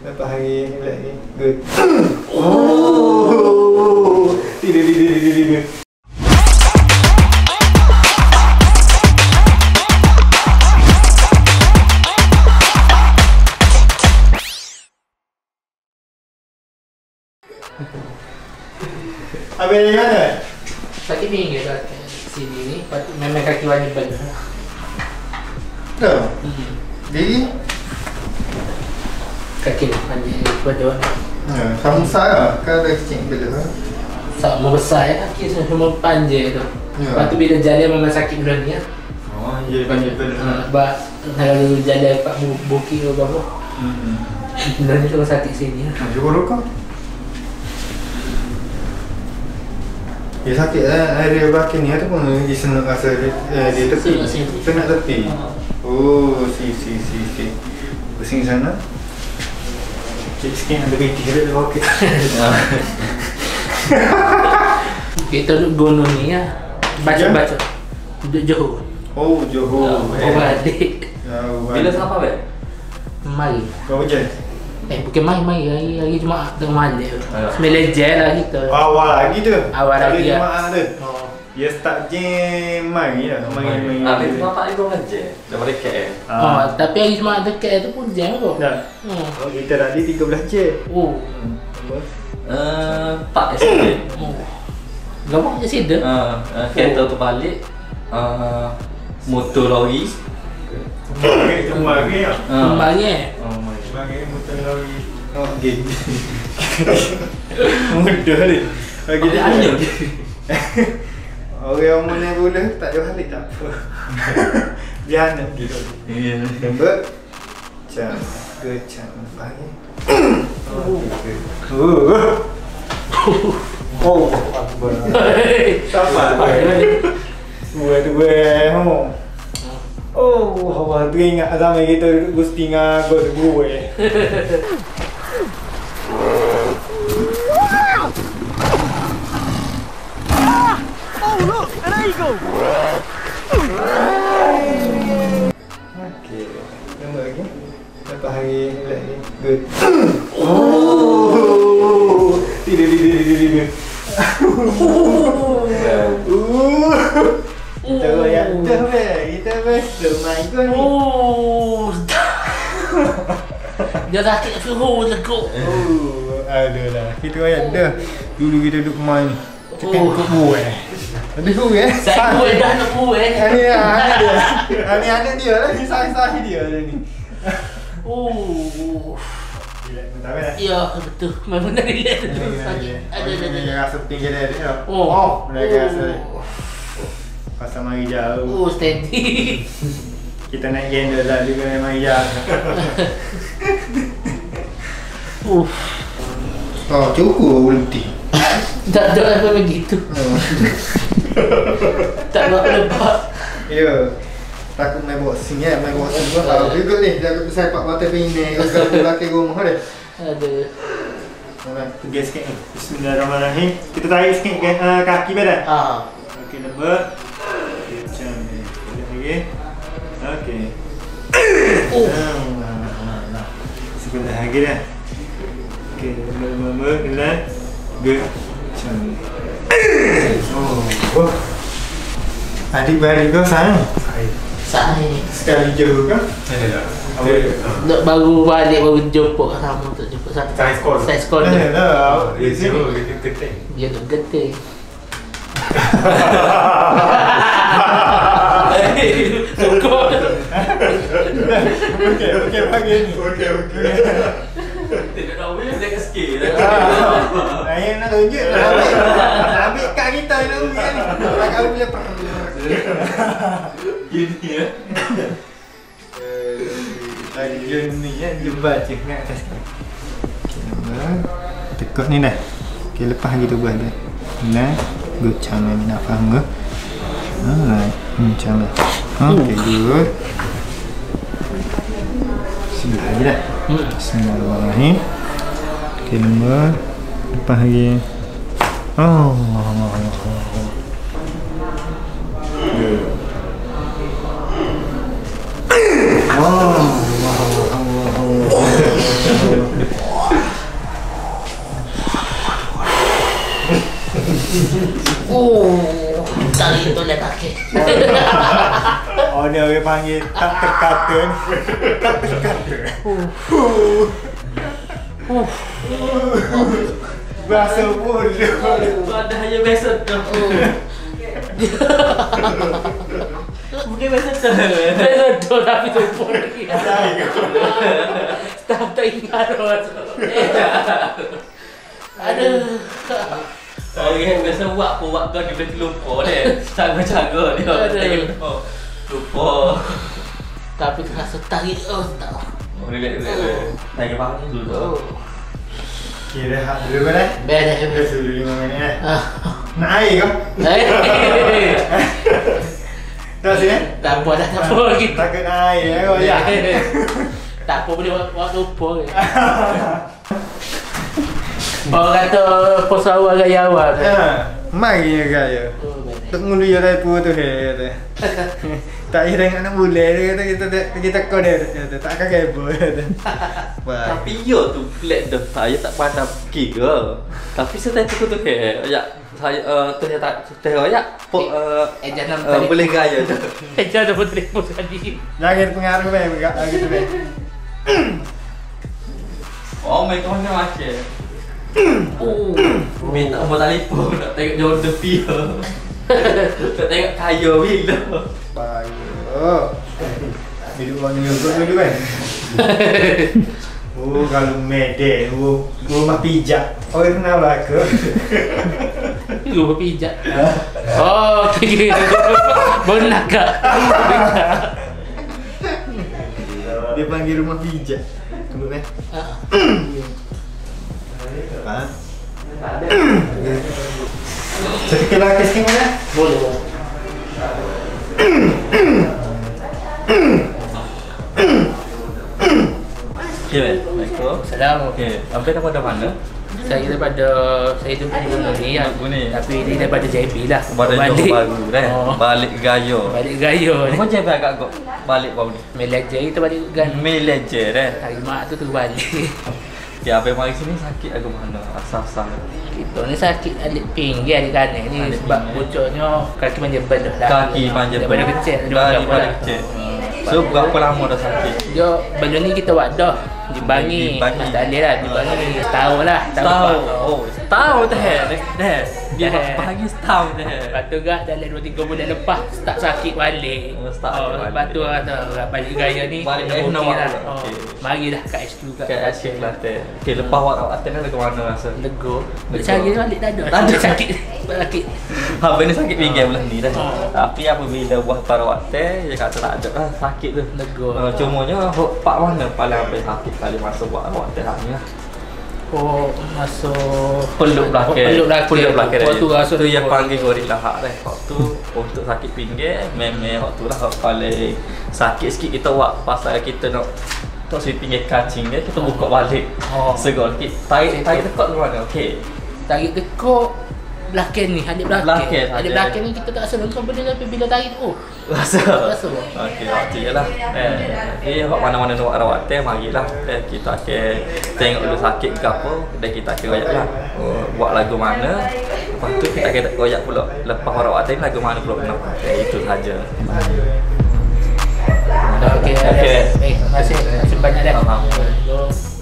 Lepas hari lagi. Good. Oh. Tidur. Habis dari mana? Sakit pinggir kat sini ni. Memang kaki wani balik. Dah. Jadi Kaki ni panjang betul. kamu salah kan ada kecing bela. Sama besar ya kaki semua panjang tu. Lepas tu bila jalan memang sakit dulu ni ya. Oh, iya panjang tu. Sebab kalau jalan pak bukit ke apa. Dulu ni tu sakit sini ya. Cuba rokok. Ya sakit lah, area bakin ni ataupun di senuk rasa di tepi. Senuk tepi. Oh, si. Pusing sana. Sikit ada kaki dia dah okey. Kita duduk gunung ni ya. Baca. Duduk Johor. Oh, Johor. Balik. Bila sampai weh? Mari. Berapa jam? Bukan mari hari Jumaat tengah malam. 9 jam lah kita. Awal lagi tu. Awal lagi ya. Jumaat tu. Oh. Ya start jam mari lah. Mari. Habis bapak ibu aja. Daripada KL. Oh, tapi hari Jumaat dekat tu pun jam kot. Dah. Oh, kita tadi 13 jam. Oh. Pak SD. Oh. Gamak je sida. Kereta tu balik. Motor lori. Mari ya. Kembali Mari motor lori. Okey. Mudah ni. Bagi dia. Orang mana boleh tak ada balik tak apa. Biar nak gitu. Ya. Nampak? Kecam pagi. Oh, apa? Siapa? Dua. Oh, awak teringat zaman kita duduk Gusti Ngago tu gue. Oh look, an eagle! Okey, tunggu lagi. Lepas hari lagi. Good. Oh, tidur. Kita goyang dah weh. Kita besok main kau ni. Oh. Dia sakit suhu lekuk. Oh, aduh. Kita goyang dah. Dulu kita duduk main ni. Cakap ikut buah. Lebih buah Saya buat dah nak buat. Ini anak dia lah. Ini sahi dia ni. Oh. Relax tak apa. Ya, betul. Memang dah relax tu. Ada rasa tinggi dia. Oh. Lagi rasa. Pasal mari jauh. Oh, steady. Kita naik gendol lah juga memang jauh. Oh, cukup ulti. Tak ada apa begitu. Tak buat lebat. Ya. Takut main boxing ya, main boxing pun tahu juga ni. Jaga sepak mata pinai kalau belakang rumah dia. Ada. Okey, pergi sikit ni. Bismillahirrahmanirrahim. Kita tarik sikit kaki badan. Okey, lembut. Macam ni. Lagi. Okey. Sebentar lagi dah. Okey, lembut. Relax. Good. Macam ni. Oh. Adik-beradik kau sayang? Saya Sekali jauh kan? nak baru balik baru jumpa sama tu jumpa sama. Saya sekolah. Dah. Dia jauh dia keting. Dia nak geting. Sokong. Okey, pagi ni. Okey. Tidak tahu dia jaga sikit. Saya nak tunjuk lah. Ambil kat kita dulu ni. Tak kau punya perang. Gini ya. Lagi jom ni ya, jom baca kat atas ni. Tekuk ni dah. Okey, lepas kita buat dah. Nah, good cara nak faham ke? Macam ni. Okey, good. Sebelah lagi dah. Bismillahirrahmanirrahim. Okey, lembut. Lepas lagi. Oh. Good. panggil tak terkata ni. Tak terkata. Berasa bodoh. Tu ada hanya biasa tu. Mungkin biasa tu. Saya tu tapi tumpul lagi. Tak ingat orang. Aduh. Orang biasa buat kau dia boleh lupa dia. Caga-caga dia. Lupa. Tapi rasa tarik tak. Relax. Lagi pagi dulu. Kira hak dulu kan? Beres. Dulu 5 minit nak air kau? Tak sini? Tak apa lagi. Takut air kau ya. Tak apa boleh buat lupa ke. Orang kata pos awal gaya awal. Mari gaya. Tak ngulu ya dah pu tu he. Tak kira tengok nak boleh dia kata kita kau dia tak akan kabel. Tapi yo tu flat dah saya tak pandai kira. Tapi saya tu ya saya tu tak ya boleh gaya tu. Jangan putri pos tadi. Jangan pengaruh gitu be. Oh, mai kau ni macam. Minta mau telefon nak tengok jauh tepi. Nak tengok kaya bila. Baik. Hidup orang ni dulu kan. Oh, kalau mede, rumah pijak. Oh, kenal lah ke? Rumah pijak. Oh, benar kak. Dia panggil rumah pijak. Tunggu ni. Sedikit lagi sikit mana? Boleh. Okay, Assalamualaikum. Salam. Okay, sampai daripada mana? Saya tu gunung ni ya. Tapi ini daripada JB lah. Baru baru dah. Balik gaya. Balik gaya ni. Macam JB agak balik baru ni. Melajar kita balik gan. Melajar dah. Hari mak tu balik. Ya, abang mari sini sakit aku mana? Asal-asal. Kita ni sakit alik pinggir alik kanan ni sebab bocoknya kaki panjang belah lah. Kaki panjang daripada kecil. Daripada kecil. So berapa lama dah sakit? Dia benda ni kita buat dah. Dibangi. Tak boleh lah dibangi. Setahun lah. Setahun. Oh, setahun dah. Dia bagi setahun dah. Lepas tu gak dalam 2-3 bulan lepas start sakit balik. Lepas tu kata balik gaya ni balik gaya nak lah. Marilah kat HQ kat HQ Kelantan. Okey, lepas awak Kelantan dah ke mana rasa? Lego. Cari balik tak ada. Tak ada sakit. Sakit. Habis ni sakit pinggir belah ni dah. Tapi apabila buah tarawat teh dia kata tak ada lah sakit tu. Lego. Cumanya pak mana paling ambil sakit kali masa buat awak teh ni lah. Oh, masuk peluk belakang. Peluk belakang. Waktu rasa tu yang panggil gorila hak dah. Waktu untuk sakit pinggir memang waktu lah paling sakit sikit kita buat pasal kita nak tok si pinggir kacing dia kita buka balik. Segol sikit. Tarik tekak ke mana? Okey. Tarik tekak belakang ni, adik belakang ni kita tak rasa langsung benda tapi bila tarik rasa. Okey, waktu jelah. Hok mana-mana nak rawat teh marilah. Kita akan tengok dulu sakit ke apa dan kita akan royaklah. Buat lagu mana. Lepas tu kita akan royak pula. Lepas rawat teh lagu mana pula nak. Itu saja. Okey. Terima kasih banyak dah.